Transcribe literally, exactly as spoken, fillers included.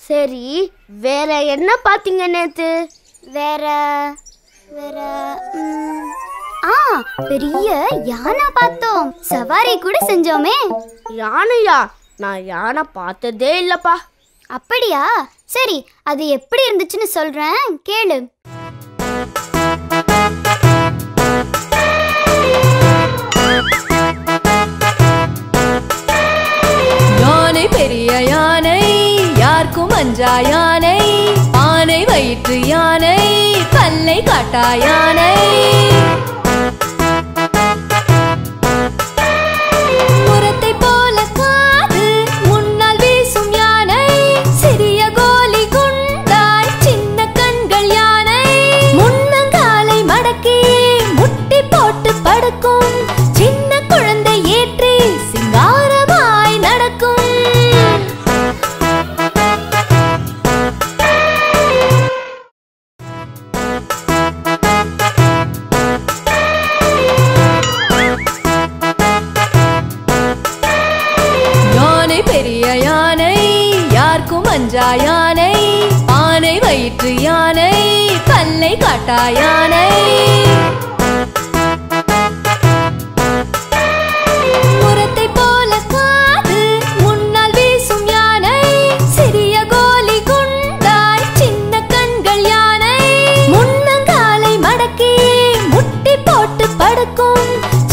சரி, வேற என்ன பாத்தீங்க நேத்து? வேற வேற ஆ பெரிய யானை பார்த்தோம். சவாரி கூட செஞ்சோமே. யானையா? நான் யானை பார்த்ததே இல்லப்பா. அப்படியா? சரி, அது எப்படி இருந்துச்சுன்னு சொல்றேன், கேளு. யானை பெரிய யானை, யாருக்கும் அஞ்சா யானை, ஆனை வயிற்று யானை, பல்லை காட்டா யானை. முரத்தை போல காது, முன்னால் வீசும் யானை, சிறிய கோலி குண்டாய் சின்ன கண்கள் யானை. முன்னங்காலை மடக்கி முட்டி போட்டு படுக்கும், சின்ன குழந்தை ஏற்றி சிங்காரமாய் நடக்கும். யானை பெரிய யானை, யாருக்கும் அஞ்சா யானை, ஆனை வயிற்று யானை, பல்லை காட்டா யானை. முரத்தை போல காது, முன்னால் வீசும் யானை, சிறிய கோலி குண்டாய் சின்ன கண்கள் யானை. முன்னங்காலை மடக்கி முட்டி போட்டு படுக்கும்,